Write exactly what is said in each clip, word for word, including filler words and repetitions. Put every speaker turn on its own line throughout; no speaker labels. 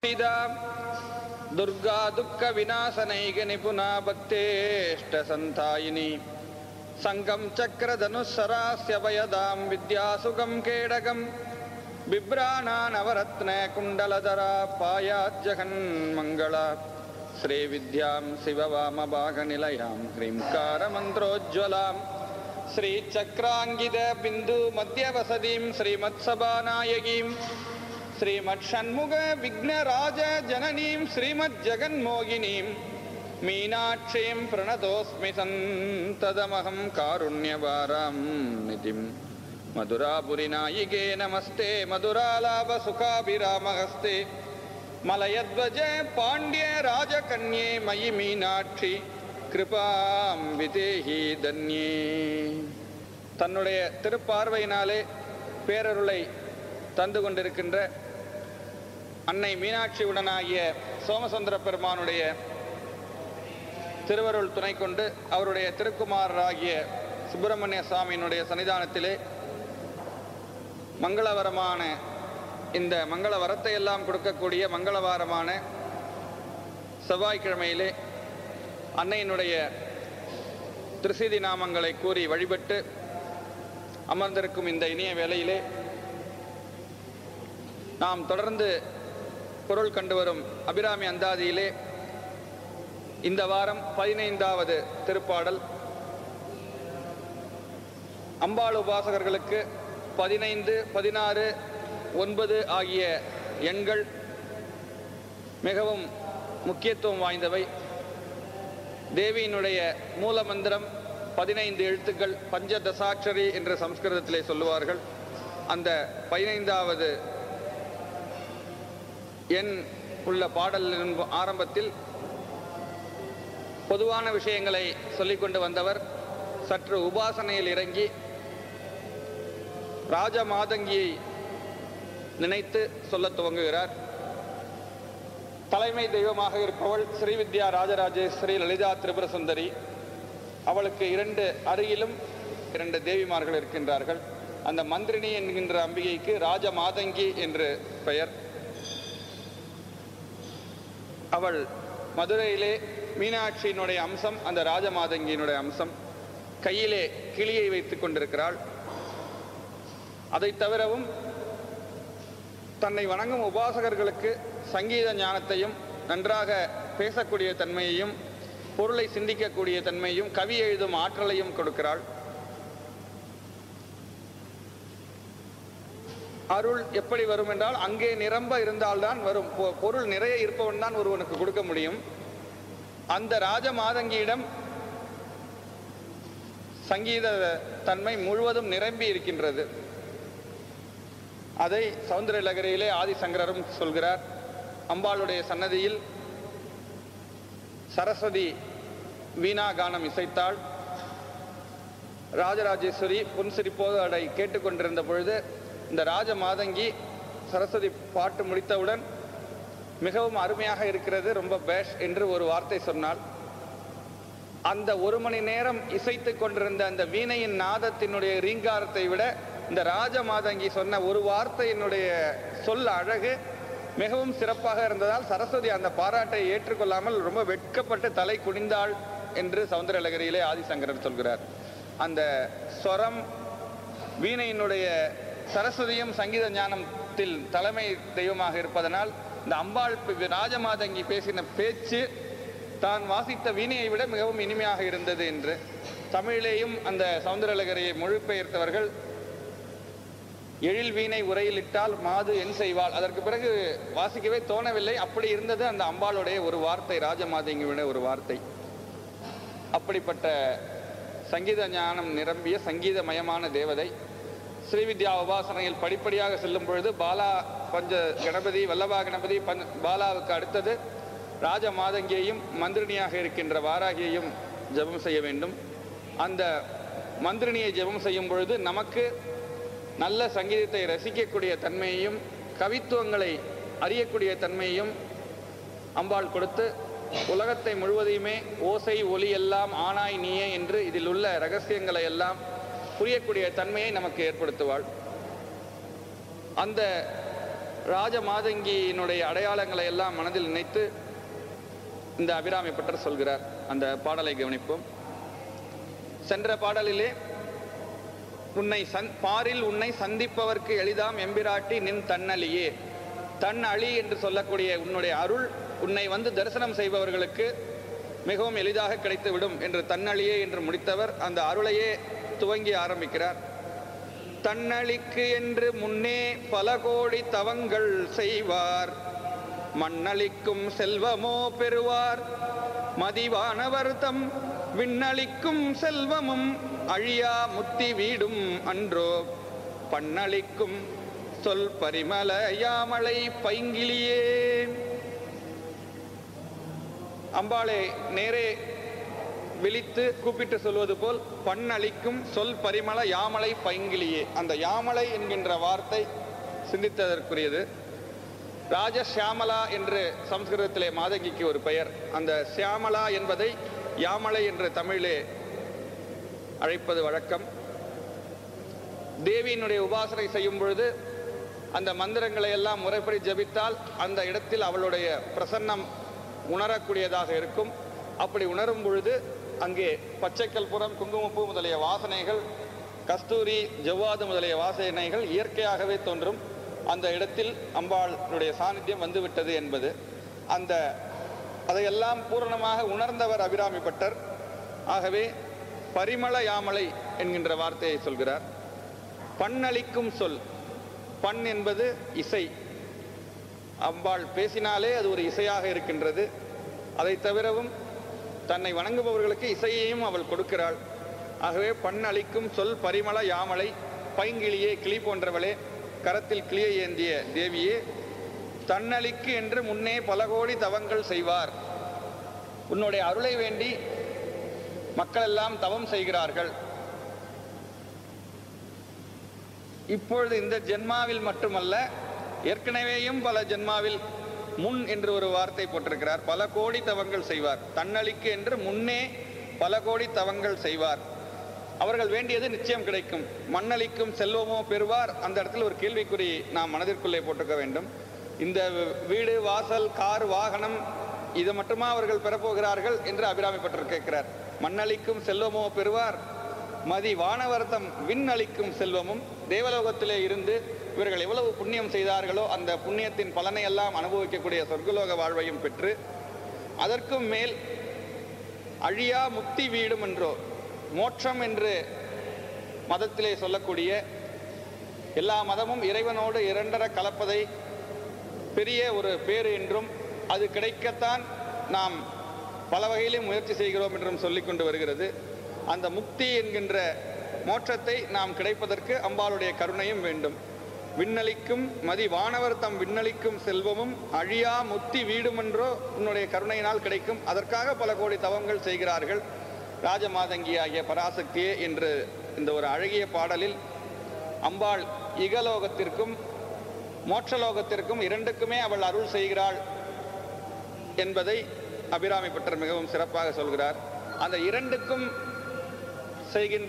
दुर्गा दुःख विनाशनैक निपुना भक्तेष्ट संतायिनी संगम चक्र धनुस्सरास्य वयदां विद्यासुगं केडगं बिभ्राणा नवरत्न कुंडलधरा पायात् जगन्मंगला श्री विद्यां शिववाम भागनिलयां ह्रींकार मंत्रोज्ज्वलां श्री चक्रांगित बिंदु मध्यवसतीं श्रीमत्सभानायकीं श्रीमत्षण्मुख विघ्नराज जननीं श्रीमज्जगन्मोहिनीं मीनाक्षीं प्रणतोऽस्मि सन्ततमहं कारुण्यवारां निधिं मधुरापुरीनायिके नमस्ते मधुरालाभसुखाभिरामहस्ते मलयध्वज पाण्ड्य राजकन्ये मयि मीनाक्षी कृपां विदेहि धन्ये தன்னுடைய திருப்பார்வையினாலே பேரருளை தந்து கொண்டிருக்கின்ற அன்னை மீனாட்சியுடனாகிய சோமசுந்தர பெருமானுடைய திருவருள் துணை கொண்டு அவருடைய திருக்குமாரராகிய சுப்பிரமணிய சுவாமியினுடைய சன்னிதானத்திலே மங்களவரமான இந்த மங்கள வரத்தை எல்லாம் கொடுக்கக்கூடிய மங்களவாரமான செவ்வாய்க்கிழமையிலே அன்னையினுடைய திருசீதி நாமங்களை கூறி வழிபட்டு அமர்ந்திருக்கும் இந்த இனிய வேளையிலே நாம் தொடர்ந்து பொருள் கண்டு வரும் அபிராமி அந்தாதியிலே இந்த வாரம் பதினைந்தாவது திருப்பாடல். அம்பாள் உபாசகர்களுக்கு பதினைந்து பதினாறு ஒன்பது ஆகிய எண்கள் மிகவும் முக்கியத்துவம் வாய்ந்தவை. தேவியினுடைய மூலமந்திரம் பதினைந்து எழுத்துக்கள், பஞ்சதசாட்சரி என்று சம்ஸ்கிருதத்திலே சொல்லுவார்கள். அந்த பதினைந்தாவது எண் உள்ள பாடலின் ஆரம்பத்தில் பொதுவான விஷயங்களை சொல்லிக்கொண்டு வந்தவர் சற்று உபாசனையில் இறங்கி ராஜமாதங்கியை நினைத்து சொல்ல துவங்குகிறார். தலைமை தெய்வமாக இருப்பவள் ஸ்ரீவித்யா ராஜராஜேஸ்வரி லலிதா திரிபுர சுந்தரி. அவளுக்கு இரண்டு அருகிலும் இரண்டு தேவிமார்கள் இருக்கின்றார்கள். அந்த மந்திரினி என்கின்ற அம்பிகைக்கு ராஜமாதங்கி என்று பெயர். அவள் மதுரையிலே மீனாட்சியினுடைய அம்சம், அந்த ராஜமாதங்கியினுடைய அம்சம். கையிலே கிளியை வைத்துக் கொண்டிருக்கிறாள். அதை தவிரவும் தன்னை வணங்கும் உபாசகர்களுக்கு சங்கீத ஞானத்தையும், நன்றாக பேசக்கூடிய தன்மையையும், பொருளை சிந்திக்கக்கூடிய தன்மையும், கவி எழுதும் ஆற்றலையும் கொடுக்கிறாள். அருள் எப்படி வரும் என்றால் அங்கே நிரம்ப இருந்தால்தான் வரும். பொருள் நிறைய இருப்பவன் தான் ஒருவனுக்கு கொடுக்க முடியும். அந்த ராஜமாதங்கியிடம் சங்கீத தன்மை முழுவதும் நிரம்பி இருக்கின்றது. அதை சௌந்தரலகரியிலே ஆதிசங்கரரும் சொல்கிறார். அம்பாளுடைய சன்னதியில் சரஸ்வதி வீணா கானம் இசைத்தாள். ராஜராஜேஸ்வரி புன்சிரிப்போது அதை கேட்டுக்கொண்டிருந்த பொழுது இந்த ராஜமாதங்கி சரஸ்வதி பாட்டு முடித்தவுடன் மிகவும் அருமையாக இருக்கிறது, ரொம்ப பேஷ் என்று ஒரு வார்த்தை சொன்னாள். அந்த ஒரு மணி நேரம் இசைத்து கொண்டிருந்த அந்த வீணையின் நாதத்தினுடைய ரீங்காரத்தை விட இந்த ராஜமாதங்கி சொன்ன ஒரு வார்த்தையினுடைய சொல் அழகு மிகவும் சிறப்பாக இருந்ததால் சரஸ்வதி அந்த பாராட்டை ஏற்றுக்கொள்ளாமல் ரொம்ப வெட்கப்பட்டு தலை குனிந்தாள் என்று சௌந்தரலகரியிலே ஆதிசங்கரர் சொல்கிறார். அந்த ஸ்வரம் வீணையினுடைய சரஸ்வதியும் சங்கீத ஞானத்தில் தலைமை தெய்வமாக இருப்பதனால் இந்த அம்பாள் ராஜமாதங்கி பேசின பேச்சு தான் வாசித்த வீணையை விட மிகவும் இனிமையாக இருந்தது என்று. தமிழிலேயும் அந்த சௌந்தரலகரியை மொழிபெயர்த்தவர்கள் எழில் வீணை உரையில் இட்டால் மாது என் செய்வாள். அதற்கு பிறகு வாசிக்கவே தோணவில்லை. அப்படி இருந்தது அந்த அம்பாளுடைய ஒரு வார்த்தை, ராஜமாதங்கியுடைய ஒரு வார்த்தை. அப்படிப்பட்ட சங்கீத ஞானம் நிரம்பிய சங்கீதமயமான தேவதை. ஸ்ரீவித்யா உபாசனையில் படிப்படியாக செல்லும் பொழுது பாலா பஞ்ச கணபதி, வல்லபா கணபதி, பஞ்ச பாலாவுக்கு அடுத்தது ராஜமாதங்கியையும் மந்திரினியாக இருக்கின்ற வாராகியையும் ஜபம் செய்ய வேண்டும். அந்த மந்திரினியை ஜபம் செய்யும் பொழுது நமக்கு நல்ல சங்கீதத்தை ரசிக்கக்கூடிய தன்மையையும், கவித்துவங்களை அறியக்கூடிய தன்மையையும் அம்பாள் கொடுத்து உலகத்தை முழுவதையுமே ஓசை ஒலி எல்லாம் ஆனாய் நீயே என்று இதில் உள்ள ரகசியங்களை எல்லாம் புரியக்கூடிய தன்மையை நமக்கு ஏற்படுத்துவாள். அந்த ராஜ மாதங்கியினுடைய அடையாளங்களை எல்லாம் மனதில் நினைத்து இந்த அபிராமி பட்டர் சொல்கிறார். அந்த பாடலை கவனிப்போம். சென்ற பாடலிலே உன்னை சந் பாரில் உன்னை சந்திப்பவர்க்கு எளிதாம் எம்பிராட்டி நின் தன்னலியே, தன் அழி என்று சொல்லக்கூடிய உன்னுடைய அருள் உன்னை வந்து தரிசனம் செய்பவர்களுக்கு மிகவும் எளிதாக கிடைத்துவிடும் என்று தன்னழியே என்று முடித்தவர் அந்த அருளையே துவங்கி ஆரம்பிக்கிறார். தன்னழிக்கு என்று முன்னே பல கோடி தவங்கள் செய்வார், மண்ணளிக்கும் செல்வமோ பெறுவார், மதிவானவர் தம் விண்ணளிக்கும் செல்வமும் அழியா முத்தி வீடும் அன்றோ, பண்ணளிக்கும் சொல் பரிமள யாமளை பைங்கிலியே. அம்பாளை நேரே விழித்து கூப்பிட்டு சொல்வது போல் பண்ணளிக்கும் சொல் பரிமள யாமளை பைங்கிலியே. அந்த யாமளை என்கின்ற வார்த்தை சிந்தித்ததற்குரியது. ராஜ சியாமலா என்று சம்ஸ்கிருதத்திலே மாதங்கிக்கு ஒரு பெயர். அந்த சியாமலா என்பதை யாமளை என்று தமிழிலே அழைப்பது வழக்கம். தேவியினுடைய உபாசனை செய்யும் பொழுது அந்த மந்திரங்களை எல்லாம் முறைப்படி ஜபித்தால் அந்த இடத்தில் அவளுடைய பிரசன்னம் உணரக்கூடியதாக இருக்கும். அப்படி உணரும் பொழுது அங்கே பச்சை கற்பூரம், குங்குமப்பூ முதலிய வாசனைகள், கஸ்தூரி, ஜவ்வாது முதலிய வாசனைகள் இயற்கையாகவே தோன்றும். அந்த இடத்தில் அம்பாளுடைய சாநித்தியம் வந்துவிட்டது என்பது அந்த அதையெல்லாம் பூரணமாக உணர்ந்தவர் அபிராமி பட்டர். ஆகவே பரிமள யாமளை என்கின்ற வார்த்தையை சொல்கிறார். பண்ணளிக்கும் சொல், பண் என்பது இசை. அம்பாள் பேசினாலே அது ஒரு இசையாக இருக்கின்றது. அதை தவிரவும் தன்னை வணங்குபவர்களுக்கு இசையையும் அவள் கொடுக்கிறாள். ஆகவே பண்ணளிக்கும் சொல் பரிமள யாமளை பைங்கிளியே, கிளி போன்றவளே, கரத்தில் கிளியை ஏந்திய தேவியே, தன்னளிக்கு என்று முன்னே பல கோடி தவங்கள் செய்வார். உன்னுடைய அருளை வேண்டி மக்கள் எல்லாம் தவம் செய்கிறார்கள். இப்பொழுது இந்த ஜென்மாவில் மட்டுமல்ல, ஏற்கனவேயும் பல ஜென்மாவில் முன் என்று ஒரு வார்த்தை போட்டிருக்கிறார். பல கோடி தவங்கள் செய்வார். தன்னளிக்கு என்று முன்னே பல கோடி தவங்கள் செய்வார். அவர்கள் வேண்டியது நிச்சயம் கிடைக்கும். மண்ணளிக்கும் செல்வமோ பெறுவார். அந்த இடத்துல ஒரு கேள்விக்குறி நாம் மனதிற்குள்ளே போட்டுக்க வேண்டும். இந்த வீடு, வாசல், கார், வாகனம் இதை மட்டுமா அவர்கள் பெறப்போகிறார்கள் என்று அபிராமி பட்டர் கேட்கிறார். மண்ணளிக்கும் செல்வமோ பெறுவார், மதி வானவர்த்தம் விண்ணளிக்கும் செல்வமும், தேவலோகத்திலே இருந்து இவர்கள் எவ்வளவு புண்ணியம் செய்தார்களோ அந்த புண்ணியத்தின் பலனை எல்லாம் அனுபவிக்கக்கூடிய சொர்க்கலோக வாழ்வையும் பெற்று, அதற்கும் மேல் அழியா முத்தி வீடும் என்றோ, மோட்சம் என்று மதத்திலே சொல்லக்கூடிய, எல்லா மதமும் இறைவனோடு இரண்டர கலப்பதை பெரிய ஒரு பேறு என்றும், அது கிடைக்கத்தான் நாம் பல வகையிலும் முயற்சி செய்கிறோம் என்றும் சொல்லிக் கொண்டு வருகிறது. அந்த முக்தி என்கின்ற மோட்சத்தை நாம் கிடைப்பதற்கு அம்பாளுடைய கருணையும் வேண்டும். விண்ணளிக்கும் மதி வானவர் தம் விண்ணளிக்கும் செல்வமும் அழியா முத்தி வீடுமென்றோ உன்னுடைய கருணையினால் கிடைக்கும். அதற்காக பல கோடி தவங்கள் செய்கிறார்கள். ராஜமாதங்கி ஆகிய பராசக்தியே என்று இந்த ஒரு அழகிய பாடலில் அம்பாள் இகலோகத்திற்கும் மோட்சலோகத்திற்கும் இரண்டுக்குமே அவள் அருள் செய்கிறாள் என்பதை அபிராமி பட்டர் மிகவும் சிறப்பாக சொல்கிறார். அந்த இரண்டுக்கும் செய்கின்ற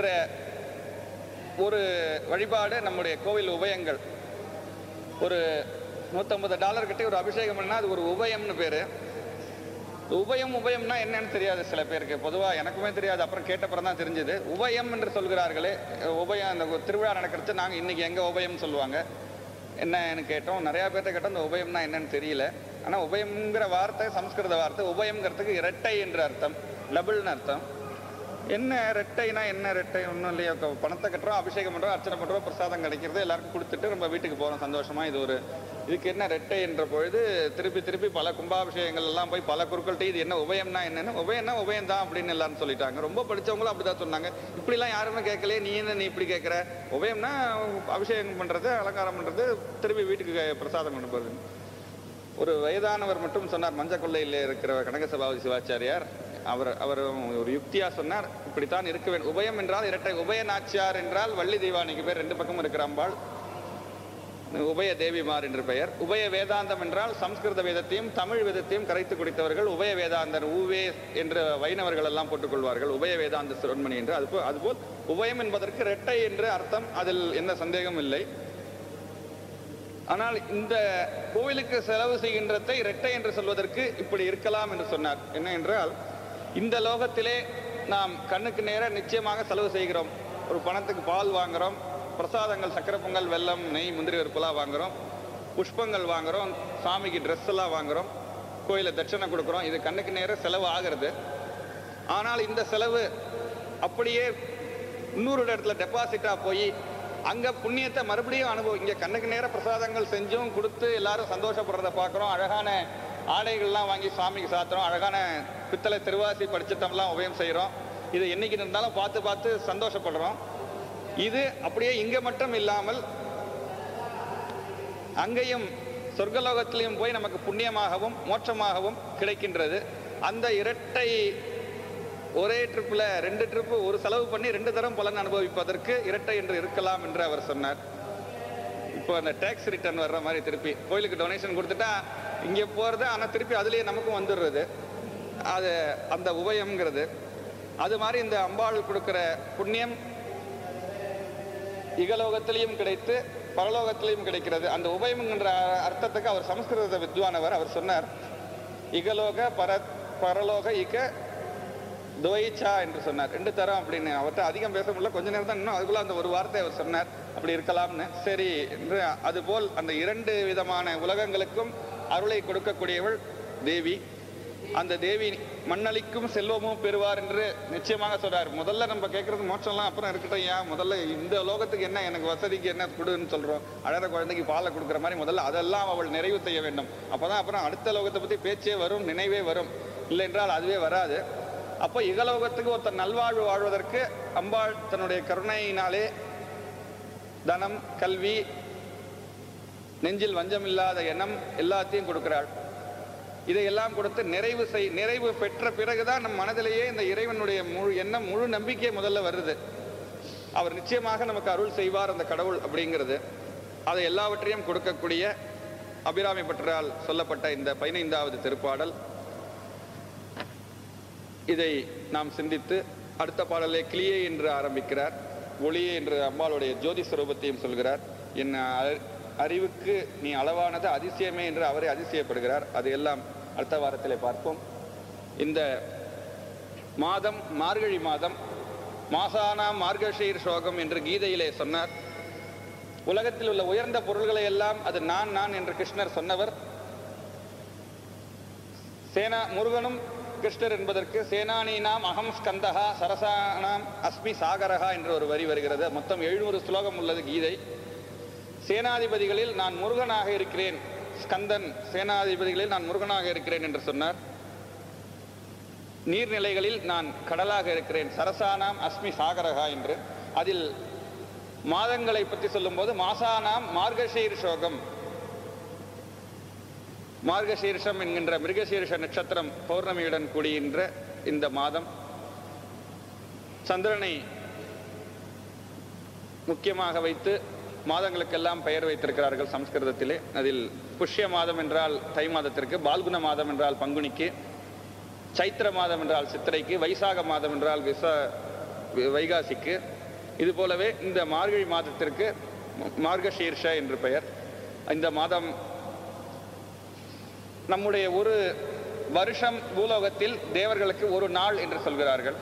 ஒரு வழிபாடு நம்முடைய கோவில் உபயங்கள். ஒரு நூற்றம்பது டாலர் கிட்டே ஒரு அபிஷேகம் பண்ணால் அது ஒரு உபயம்னு பேர். உபயம் உபயம்னா என்னன்னு தெரியாது சில பேருக்கு, பொதுவாக எனக்குமே தெரியாது. அப்புறம் கேட்டப்புறம் தான் தெரிஞ்சுது. உபயம் என்று சொல்கிறார்களே, உபயம் அந்த திருவிழா நடக்கிறது நாங்கள் இன்றைக்கி எங்கே உபயம் சொல்லுவாங்க என்னன்னு கேட்டோம். நிறையா பேர்த்த கேட்டோம் இந்த உபயம்னா என்னன்னு தெரியல. ஆனால் உபயம்ங்கிற வார்த்தை சம்ஸ்கிருத வார்த்தை. உபயம்ங்கிறதுக்கு இரட்டை என்று அர்த்தம், டபுள்னு அர்த்தம். என்ன ரெட்டைனா என்ன ரெட்டை? ஒன்றும் இல்லையா, பணத்தை கட்டுறோம், அபிஷேகம் பண்ணுறோம், அர்ச்சனை பண்ணுறோம், பிரசாதம் கிடைக்கிறது, எல்லாருக்கும் கொடுத்துட்டு நம்ம வீட்டுக்கு போகிறோம் சந்தோஷமாக. இது ஒரு இதுக்கு என்ன ரெட்டை என்ற பொழுது திருப்பி திருப்பி பல கும்பாபிஷேகங்கள் எல்லாம் போய் பல குருக்கள்கிட்ட இது என்ன உபயம்னா என்னென்னு, உபயம்னா உபயம் தான் அப்படின்னு எல்லாரும் சொல்லிட்டாங்க. ரொம்ப படித்தவங்களும் அப்படி தான் சொன்னாங்க. இப்படிலாம் யாருமே கேட்கலையே, நீ என்ன நீ இப்படி கேட்குற? உபயம்னா அபிஷேகம் பண்ணுறது, அலங்காரம் பண்ணுறது, திருப்பி வீட்டுக்கு பிரசாதம் கொண்டு போகிறது. ஒரு வயதானவர் மட்டும் சொன்னார், மஞ்ச கொள்ளையில் இருக்கிற கனகசபாபதி சிவாச்சாரியார். அவர் அவர் ஒரு யுக்தியாக சொன்னார், இப்படித்தான் இருக்க வேண்டும். உபயம் என்றால் இரட்டை. உபய நாச்சியார் என்றால் வள்ளி தெய்வானிக்கு பேர், ரெண்டு பக்கம் இருக்கிற அம்பாள், உபய தேவிமார் என்று பெயர். உபய வேதாந்தம் என்றால் சம்ஸ்கிருத வேதத்தையும் தமிழ் வேதத்தையும் கரைத்து குடித்தவர்கள் உபய வேதாந்தர். ஊவே என்ற வைணவர்கள் எல்லாம் போட்டுக்கொள்வார்கள் உபய வேதாந்த சிரோன்மணி என்று. அதுபோல் அதுபோல் உபயம் என்பதற்கு இரட்டை என்று அர்த்தம், அதில் எந்த சந்தேகமும் இல்லை. ஆனால் இந்த கோவிலுக்கு செலவு செய்கின்றதை இரட்டை என்று சொல்வதற்கு இப்படி இருக்கலாம் என்று சொன்னார். என்ன என்றால், இந்த லோகத்திலே நாம் கண்ணுக்கு நேர நிச்சயமாக செலவு செய்கிறோம். ஒரு பணத்துக்கு பால் வாங்குகிறோம், பிரசாதங்கள் சக்கரை பொங்கல், வெல்லம், நெய், முந்திரி பருப்புலாம் வாங்குகிறோம், புஷ்பங்கள் வாங்குகிறோம், சாமிக்கு ட்ரெஸ் எல்லாம் வாங்குகிறோம், கோயிலில் தட்சணை கொடுக்குறோம். இது கண்ணுக்கு நேர செலவு ஆகிறது. ஆனால் இந்த செலவு அப்படியே இன்னொரு இடத்துல டெபாசிட்டாக போய் அங்கே புண்ணியத்தை மறுபடியும் அனுபவம். இங்கே கண்ணுக்கு நேர பிரசாதங்கள் செஞ்சும் கொடுத்து எல்லாரும் சந்தோஷப்படுறத பார்க்குறோம். அழகான ஆடைகள்லாம் வாங்கி சாமிக்கு சாத்துறோம், அழகான பித்தளை திருவாசி படிச்சத்தம்லாம் உபயம் செய்கிறோம். இது என்னைக்கு இருந்தாலும் பார்த்து பார்த்து சந்தோஷப்படுறோம். இது அப்படியே இங்கே மட்டும் இல்லாமல் அங்கேயும் சொர்க்கலோகத்திலையும் போய் நமக்கு புண்ணியமாகவும் மோட்சமாகவும் கிடைக்கின்றது. அந்த இரட்டை ஒரே ட்ரிப்பில் ரெண்டு ட்ரிப்பு ஒரு செலவு பண்ணி ரெண்டு தரம் பலன் அனுபவிப்பதற்கு இரட்டை என்று இருக்கலாம் என்று அவர் சொன்னார். இப்போ அந்த டேக்ஸ் ரிட்டர்ன் வர்ற மாதிரி திருப்பி கோயிலுக்கு டொனேஷன் கொடுத்துட்டா இங்கே போகிறது, ஆனால் திருப்பி அதுலேயே நமக்கும் வந்துடுறது. அது அந்த உபயம்ங்கிறது. அது மாதிரி இந்த அம்பாள் கொடுக்குற புண்ணியம் இகலோகத்திலையும் கிடைத்து பரலோகத்திலையும் கிடைக்கிறது. அந்த உபயம்ங்கிற அர்த்தத்துக்கு அவர் சமஸ்கிருத வித்வானவர். அவர் சொன்னார், இகலோக பர பரலோக இக துவைச்சா என்று சொன்னார். ரெண்டு தரம் அப்படின்னு. அவர்கிட்ட அதிகம் பேச முடியல, கொஞ்ச நேரம் தான், இன்னும் அதுக்குள்ள அந்த ஒரு வார்த்தை அவர் சொன்னார், அப்படி இருக்கலாம்னு. சரி என்று அதுபோல் அந்த இரண்டு விதமான உலகங்களுக்கும் அருளை கொடுக்கக்கூடியவள் தேவி. அந்த தேவி மண்ணளிக்கும் செல்வமும் பெறுவார் என்று நிச்சயமாக சொல்றார். முதல்ல நம்ம கேட்கறது மோட்சம்லாம் அப்புறம் இருக்கட்டும், ஏன் முதல்ல இந்த லோகத்துக்கு என்ன, எனக்கு வசதிக்கு என்ன கொடுன்னு சொல்றோம். அழற குழந்தைக்கு பாலை கொடுக்குற மாதிரி முதல்ல அதெல்லாம் அவள் நிறைவு செய்ய வேண்டும். அப்போதான் அப்புறம் அடுத்த லோகத்தை பற்றி பேச்சே வரும், நினைவே வரும். இல்லை என்றால் அதுவே வராது. அப்போ இகலோகத்துக்கு ஒருத்தர் நல்வாழ்வு வாழ்வதற்கு அம்பாள் தன்னுடைய கருணையினாலே தனம், கல்வி, நெஞ்சில் வஞ்சமில்லாத எண்ணம் எல்லாத்தையும் கொடுக்கிறாள். இதையெல்லாம் கொடுத்து நிறைவு செய் நிறைவு பெற்ற பிறகுதான் நம் மனதிலேயே இந்த இறைவனுடைய முழு எண்ணம், முழு நம்பிக்கை முதல்ல வருது. அவர் நிச்சயமாக நமக்கு அருள் செய்வார் அந்த கடவுள் அப்படிங்கிறது. அதை எல்லாவற்றையும் கொடுக்கக்கூடிய அபிராமி பட்டரால் சொல்லப்பட்ட இந்த பதினைந்தாவது திருப்பாடல். இதை நாம் சிந்தித்து அடுத்த பாடலே கிளியே என்று ஆரம்பிக்கிறார். ஒளியே என்று அம்பாளுடைய ஜோதி ஸ்வரூபத்தையும் சொல்கிறார். என் அறிவுக்கு நீ அளவானது அதிசயமே என்று அவரை அதிசயப்படுகிறார். அது எல்லாம் அடுத்த வாரத்திலே பார்ப்போம். இந்த மாதம் மார்கழி மாதம், மாசானாம் மார்கழீர் சோகம் என்று கீதையிலே சொன்னார். உலகத்தில் உள்ள உயர்ந்த பொருள்களை எல்லாம் அது நான் நான் என்று கிருஷ்ணர் சொன்னவர். சேனா முருகனும் கிருஷ்ணர் என்பதற்கு சேனானீனாம் அகம் ஸ்கந்தகா சரசானாம் அஸ்மி சாகரகா என்று ஒரு வரி வருகிறது. மொத்தம் எழுநூறு ஸ்லோகம் உள்ளது கீதை. சேனாதிபதிகளில் நான் முருகனாக இருக்கிறேன், ஸ்கந்தன் சேனாதிபதிகளில் நான் முருகனாக இருக்கிறேன் என்று சொன்னார். நீர்நிலைகளில் நான் கடலாக இருக்கிறேன், சரசானாம் அஸ்மி சாகரகா என்று. அதில் மாதங்களை பற்றி சொல்லும்போது மாசானாம் மார்கசீர் சோகம், மார்கசீர்ஷம் என்கின்ற மிருகசீர்ஷ நட்சத்திரம் பௌர்ணமியுடன் கூடுகின்ற இந்த மாதம் சந்திரனை முக்கியமாக வைத்து மாதங்களுக்கெல்லாம் பெயர் வைத்திருக்கிறார்கள் சமஸ்கிருதத்திலே. அதில் புஷ்ய மாதம் என்றால் தை மாதத்திற்கு, பால்குண மாதம் என்றால் பங்குனிக்கு, சைத்திர மாதம் என்றால் சித்திரைக்கு, வைசாக மாதம் என்றால் விச வைகாசிக்கு. இது போலவே இந்த மார்கழி மாதத்திற்கு மார்கசீர்ஷ என்று பெயர். இந்த மாதம் நம்முடைய ஒரு வருஷம் பூலோகத்தில் தேவர்களுக்கு ஒரு நாள் என்று சொல்கிறார்கள்.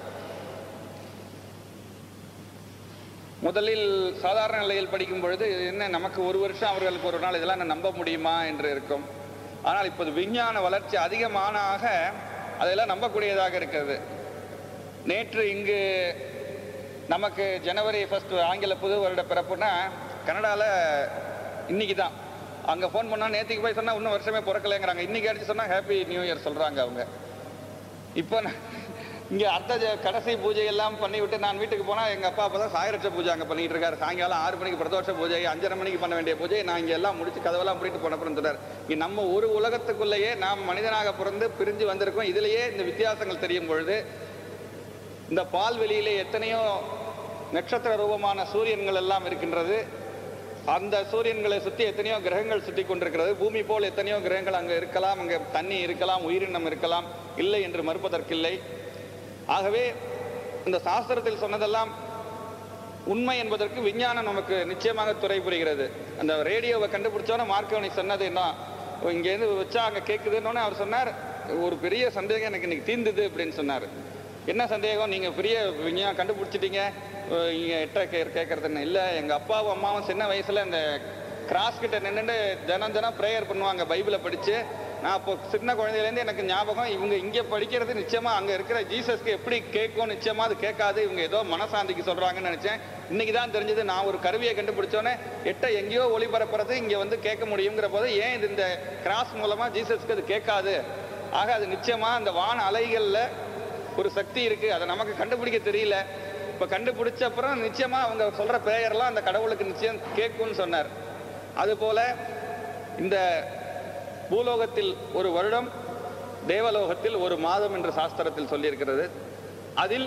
முதலில் சாதாரண நிலையில் படிக்கும் பொழுது என்ன நமக்கு ஒரு வருஷம் அவர்களுக்கு ஒரு நாள், இதெல்லாம் நம்ப முடியுமா என்று இருக்கும். ஆனால் இப்போது விஞ்ஞான வளர்ச்சி அதிகமானாக அதெல்லாம் நம்பக்கூடியதாக இருக்கிறது. நேற்று இங்கு நமக்கு ஜனவரி ஃபர்ஸ்ட் ஆங்கில புது வருட பிறப்புனா கனடாவில் இன்னைக்கு தான். அங்கே ஃபோன் பண்ணால் நேற்றுக்கு போய் சொன்னால் இன்னும் வருஷமே பிறக்கலைங்கிறாங்க. இன்றைக்கி அடிச்சு சொன்னால் ஹாப்பி நியூ இயர் சொல்கிறாங்க அவங்க. இப்போ இங்கே அர்த்த கடைசி பூஜை எல்லாம் பண்ணிவிட்டு நான் வீட்டுக்கு போனால் எங்கள் அப்பா அப்போ தான் சாயரட்ச பூஜை அங்கே பண்ணிகிட்டு இருக்காரு. சாயங்காலம் ஆறு மணிக்கு பிரதோஷ பூஜை, அஞ்சரை மணிக்கு பண்ண வேண்டிய பூஜை நான் இங்கே எல்லாம் முடிச்சு கதவெல்லாம் முடிட்டு போனப்புறம் சொல்கிறார். இங்கே நம்ம ஒரு உலகத்துக்குள்ளேயே நாம் மனிதனாக பிறந்து பிரிஞ்சு வந்திருக்கோம். இதிலேயே இந்த வித்தியாசங்கள் தெரியும் பொழுது இந்த பால்வெளியிலே எத்தனையோ நட்சத்திர ரூபமான சூரியன்கள் எல்லாம் இருக்கின்றது. அந்த சூரியன்களை சுற்றி எத்தனையோ கிரகங்கள் சுற்றி கொண்டிருக்கிறது. பூமி போல் எத்தனையோ கிரகங்கள் அங்கே இருக்கலாம், அங்கே தண்ணி இருக்கலாம், உயிரினம் இருக்கலாம், இல்லை என்று மறுப்பதற்கில்லை. ஆகவே இந்த சாஸ்திரத்தில் சொன்னதெல்லாம் உண்மை என்பதற்கு விஞ்ஞானம் நமக்கு நிச்சயமாக துறை புரிகிறது. அந்த ரேடியோவை கண்டுபிடிச்சோன்னே மார்க்கோனி சொன்னது என்ன, இங்கேருந்து வச்சா அங்கே கேட்குதுன்னு அவர் சொன்னார், ஒரு பெரிய சந்தேகம் எனக்கு இன்னைக்கு தீர்ந்துது அப்படின்னு சொன்னார். என்ன சந்தேகம்? நீங்கள் பெரிய விஞ்ஞானம் கண்டுபிடிச்சிட்டீங்க, இங்கே எட்ட கே கேட்கறதுன்னு இல்லை. எங்கள் அப்பாவும் அம்மாவும் சின்ன வயசில் அந்த கிராஸ் கிட்ட நின்றுட்டு தினம் தினம் ப்ரேயர் பண்ணுவாங்க பைபிளை படித்து. நான் இப்போ சின்ன குழந்தையிலேருந்து எனக்கு ஞாபகம், இவங்க இங்கே படிக்கிறது நிச்சயமாக அங்கே இருக்கிற ஜீசஸ்க்கு எப்படி கேட்கும், நிச்சயமாக அது கேட்காது, இவங்க ஏதோ மனசாந்திக்கு சொல்கிறாங்கன்னு நினச்சேன். இன்றைக்கி தான் தெரிஞ்சது, நான் ஒரு கருவியை கண்டுபிடிச்சோன்னே எட்ட எங்கேயோ ஒளிபரப்புறது இங்கே வந்து கேட்க முடியுங்கிற போது ஏன் இது இந்த கிராஸ் மூலமாக ஜீசஸ்க்கு அது கேட்காது? ஆக அது நிச்சயமாக அந்த வான அலைகளில் ஒரு சக்தி இருக்குது, அதை நமக்கு கண்டுபிடிக்க தெரியல. இப்போ கண்டுபிடிச்ச அப்புறம் நிச்சயமாக அவங்க சொல்கிற ப்ரேயர்லாம் அந்த கடவுளுக்கு நிச்சயம் கேட்கும்னு சொன்னார். அதுபோல் இந்த பூலோகத்தில் ஒரு வருடம், தேவலோகத்தில் ஒரு மாதம் என்று சாஸ்திரத்தில் சொல்லியிருக்கிறது. அதில்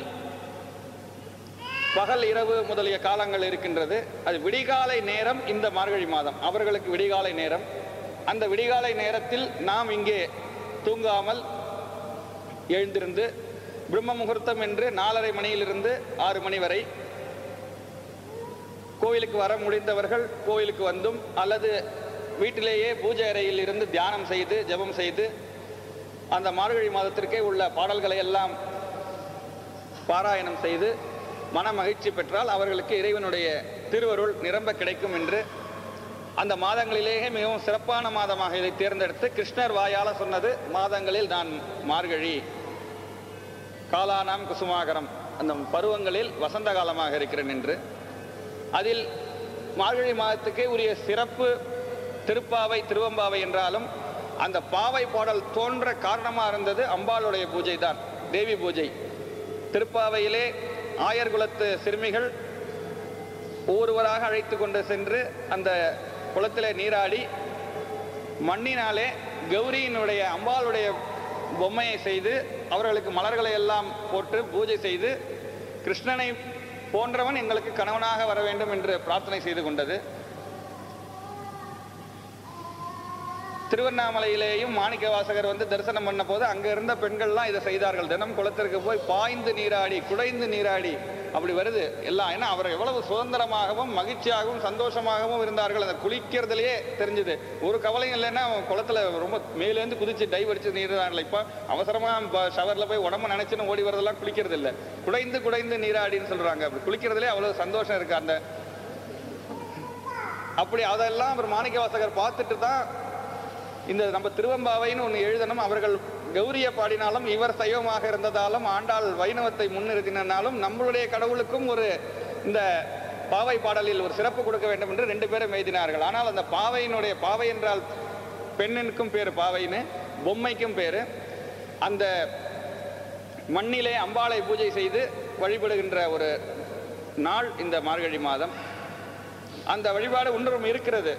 பகல் இரவு முதலிய காலங்கள் இருக்கின்றது. அது விடிகாலை நேரம் இந்த மார்கழி மாதம், அவர்களுக்கு விடிகாலை நேரம். அந்த விடிகாலை நேரத்தில் நாம் இங்கே தூங்காமல் எழுந்திருந்து பிரம்ம முகூர்த்தம் என்று நாலரை மணியிலிருந்து ஆறு மணி வரை கோயிலுக்கு வர முடிந்தவர்கள் கோயிலுக்கு வந்தும், அல்லது வீட்டிலேயே பூஜை அறையில் இருந்து தியானம் செய்து ஜெபம் செய்து அந்த மார்கழி மாதத்திற்கே உள்ள பாடல்களை எல்லாம் பாராயணம் செய்து மன மகிழ்ச்சி பெற்றால் அவர்களுக்கு இறைவனுடைய திருவருள் நிரம்ப கிடைக்கும் என்று அந்த மாதங்களிலேயே மிகவும் சிறப்பான மாதமாக இதை தேர்ந்தெடுத்து கிருஷ்ணர் வாயால சொன்னது, மாதங்களில் நான் மார்கழி காலானாம் குசுமாகரம், அந்த பருவங்களில் வசந்த காலமாக இருக்கிறேன் என்று. அதில் மார்கழி மாதத்துக்கே உரிய சிறப்பு திருப்பாவை திருவம்பாவை என்றாலும் அந்த பாவை பாடல் தோன்ற காரணமாக இருந்தது அம்பாளுடைய பூஜை தான், தேவி பூஜை. திருப்பாவையிலே ஆயர் குலத்து சிறுமிகள் ஒவ்வொருவராக அழைத்து கொண்டு சென்று அந்த குளத்திலே நீராடி மண்ணினாலே கௌரியினுடைய அம்பாளுடைய பொம்மையை செய்து அவர்களுக்கு மலர்களை எல்லாம் போட்டு பூஜை செய்து கிருஷ்ணனை போன்றவன் எங்களுக்கு கணவனாக வர வேண்டும் என்று பிரார்த்தனை செய்து கொண்டது. திருவண்ணாமலையிலேயும் மாணிக்க வாசகர் வந்து தரிசனம் பண்ண போது அங்கே இருந்த பெண்கள்லாம் இதை செய்தார்கள். தினம் குளத்திற்கு போய் பாய்ந்து நீராடி குடைந்து நீராடி அப்படி வருது எல்லாம். ஏன்னா அவர் எவ்வளவு சுதந்திரமாகவும் மகிழ்ச்சியாகவும் சந்தோஷமாகவும் இருந்தார்கள். அதை குளிக்கிறதுலையே தெரிஞ்சுது. ஒரு கவலையும் இல்லைன்னா குளத்துல ரொம்ப மேலேருந்து குதிச்சு டைவ் அடிச்சு நீராடல. இப்போ அவசரமாக ஷவரில் போய் உடம்பு நினைச்சுன்னு ஓடி வரதெல்லாம் குளிக்கிறது இல்லை, குடைந்து குடைந்து நீராடின்னு சொல்றாங்க. அப்படி குளிக்கிறதுலே அவ்வளவு சந்தோஷம் இருக்கு. அந்த அப்படி அதெல்லாம் அவர் மாணிக்க வாசகர் பார்த்துட்டு தான் இந்த நம்ம திருவம்பாவைன்னு ஒன்று எழுதணும். அவர்கள் கௌரிய பாடினாலும் இவர் சைவமாக இருந்ததாலும் ஆண்டாள் வைணவத்தை முன்னிறுத்தினாலும் நம்மளுடைய கடவுளுக்கும் ஒரு இந்த பாவை பாடலில் ஒரு சிறப்பு கொடுக்க வேண்டும் என்று ரெண்டு பேரும் எழுதினார்கள். ஆனால் அந்த பாவையினுடைய, பாவை என்றால் பெண்ணுக்கும் பேர் பாவைன்னு, பொம்மைக்கும் பேர். அந்த மண்ணிலே அம்பாளை பூஜை செய்து வழிபடுகின்ற ஒரு நாள் இந்த மார்கழி மாதம். அந்த வழிபாடு ஒன்றும் இருக்கிறது.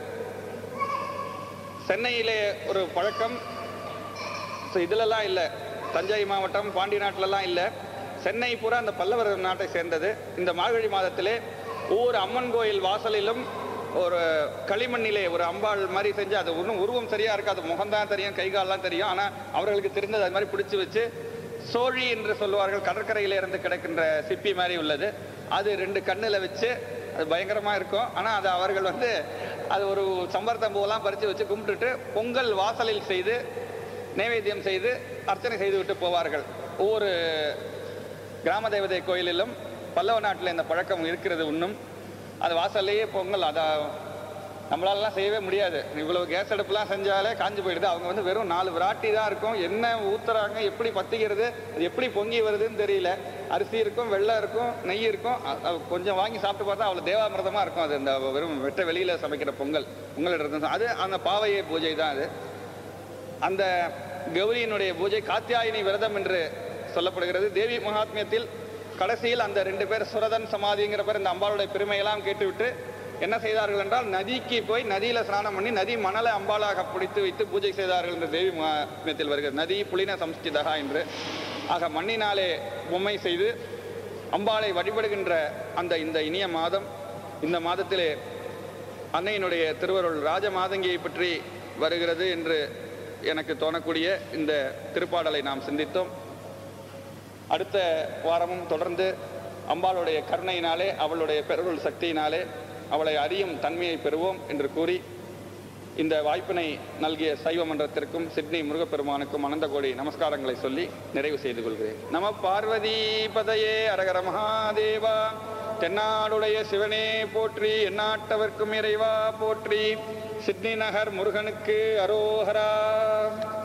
சென்னையிலே ஒரு பழக்கம், இதிலெல்லாம் இல்லை, தஞ்சை மாவட்டம் பாண்டி நாட்டிலெல்லாம் இல்லை, சென்னை பூரா அந்த பல்லவர் நாட்டை சேர்ந்தது. இந்த மார்கழி மாதத்திலே ஒவ்வொரு அம்மன் கோயில் வாசலிலும் ஒரு களிமண்ணிலே ஒரு அம்பாள் மாதிரி செஞ்சு, அது ஒன்றும் உருவம் சரியாக இருக்காது, முகம்தான் தெரியும், கை கால்லாம் தெரியும். ஆனால் அவர்களுக்கு தெரிந்தது அது மாதிரி பிடிச்சி வச்சு சோழி என்று சொல்லுவார்கள், கடற்கரையில இருந்து கிடைக்கின்ற சிப்பி மாதிரி உள்ளது, அது ரெண்டு கண்ணில் வச்சு அது பயங்கரமாக இருக்கும். ஆனால் அது அவர்கள் வந்து அது ஒரு சம்பர்த்தம்பூவெல்லாம் பறித்து வச்சு கும்பிட்டுட்டு பொங்கல் வாசலில் செய்து நைவேத்தியம் செய்து அர்ச்சனை செய்து விட்டு போவார்கள். ஒவ்வொரு கிராம தேவதை கோயிலிலும் பல்லவ நாட்டில் இந்த பழக்கம் இருக்கிறது. இன்னும் அது வாசல்லையே பொங்கல், அதை நம்மளாலலாம் செய்யவே முடியாது. இவ்வளவு கேஸ் அடுப்புலாம் செஞ்சாலே காஞ்சி போயிடுது. அவங்க வந்து வெறும் நாலு விராட்டி தான் இருக்கும், என்ன ஊத்துறாங்க, எப்படி பத்திக்கிறது, அது எப்படி பொங்கி வருதுன்னு தெரியல. அரிசி இருக்கும், வெள்ளம் இருக்கும், நெய் இருக்கும், கொஞ்சம் வாங்கி சாப்பிட்டு பார்த்தா அவ்வளோ தேவாமிரதமாக இருக்கும். அது இந்த வெறும் வெட்ட வெளியில் சமைக்கிற பொங்கல் பொங்கல் அது அந்த பாவையை பூஜை தான். அது அந்த கௌரியினுடைய பூஜை காத்தியாயினி விரதம் என்று சொல்லப்படுகிறது. தேவி மகாத்மியத்தில் கடைசியில் அந்த ரெண்டு பேர் சுரதன் சமாதிங்கிற பேர் இந்த அம்பாளுடைய பெருமையெல்லாம் கேட்டுவிட்டு என்ன செய்தார்கள் என்றால் நதிக்கு போய் நதியில் ஸ்நானம் பண்ணி நதி மணலை அம்பாளாக பிடித்து வைத்து பூஜை செய்தார்கள் என்று தேவி மகாத்மியத்தில் வருகிறது. நதி புலின சம்ஸ்கிதகா என்று. ஆக மண்ணினாலே பொம்மை செய்து அம்பாளை வழிபடுகின்ற அந்த இந்த இனிய மாதம், இந்த மாதத்திலே அன்னையினுடைய திருவருள் ராஜ மாதங்கியை பற்றி வருகிறது என்று எனக்கு தோணக்கூடிய இந்த திருப்பாடலை நாம் சிந்தித்தோம். அடுத்த வாரமும் தொடர்ந்து அம்பாளுடைய கருணையினாலே, அவளுடைய பெருள் சக்தியினாலே அவளை அறியும் தன்மையை பெறுவோம் என்று கூறி இந்த வாய்ப்பினை நல்கிய சைவ மன்றத்திற்கும் சிட்னி முருகப்பெருமானுக்கும் அனந்த கோடி நமஸ்காரங்களை சொல்லி நிறைவு செய்து கொள்கிறேன். நம பார்வதி பதையே அரகர மகாதேவா. தென்னாடுடைய சிவனே போற்றி, எந்நாட்டவர்க்கும் இறைவா போற்றி. சிட்னி நகர் முருகனுக்கு அரோஹரா.